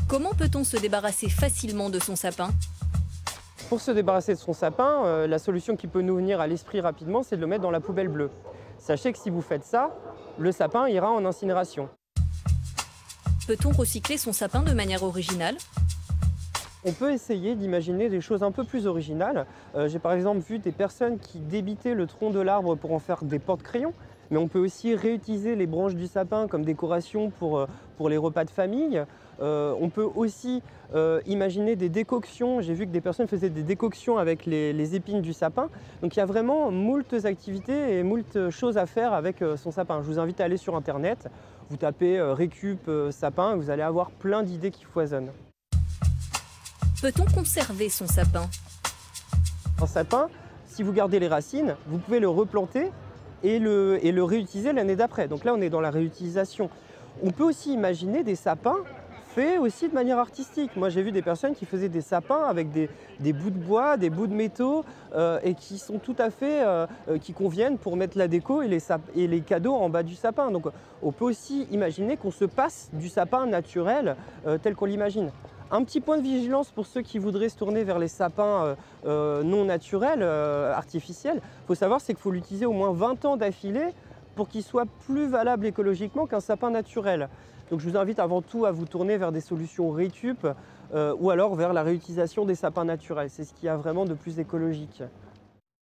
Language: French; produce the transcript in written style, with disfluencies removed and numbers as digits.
Comment peut-on se débarrasser facilement de son sapin? Pour se débarrasser de son sapin, la solution qui peut nous venir à l'esprit rapidement, c'est de le mettre dans la poubelle bleue. Sachez que si vous faites ça, le sapin ira en incinération. Peut-on recycler son sapin de manière originale? On peut essayer d'imaginer des choses un peu plus originales. J'ai par exemple vu des personnes qui débitaient le tronc de l'arbre pour en faire des porte-crayons, mais on peut aussi réutiliser les branches du sapin comme décoration pour les repas de famille. On peut aussi imaginer des décoctions. J'ai vu que des personnes faisaient des décoctions avec les épines du sapin. Donc il y a vraiment moult activités et moult choses à faire avec son sapin. Je vous invite à aller sur internet, vous tapez récup sapin, et vous allez avoir plein d'idées qui foisonnent. Peut-on conserver son sapin? Un sapin, si vous gardez les racines, vous pouvez le replanter et le réutiliser l'année d'après. Donc là, on est dans la réutilisation. On peut aussi imaginer des sapins faits aussi de manière artistique. Moi, j'ai vu des personnes qui faisaient des sapins avec des bouts de bois, des bouts de métaux et qui sont tout à fait, qui conviennent pour mettre la déco et les cadeaux en bas du sapin. Donc on peut aussi imaginer qu'on se passe du sapin naturel tel qu'on l'imagine. Un petit point de vigilance pour ceux qui voudraient se tourner vers les sapins non naturels, artificiels. Il faut savoir c'est qu'il faut l'utiliser au moins 20 ans d'affilée pour qu'il soit plus valable écologiquement qu'un sapin naturel. Donc je vous invite avant tout à vous tourner vers des solutions récup ou alors vers la réutilisation des sapins naturels. C'est ce qu'il y a vraiment de plus écologique.